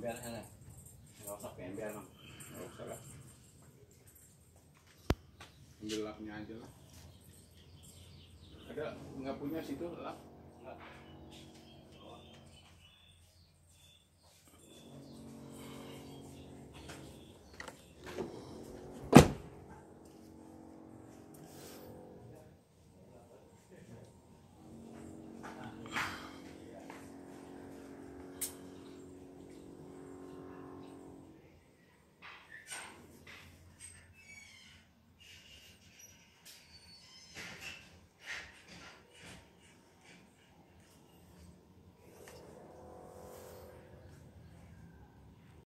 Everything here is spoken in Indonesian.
ember sana. Nggak usah ember Bang. Nggak usah lah. Ambil lapnya aja lah. Ada nggak punya situ lap?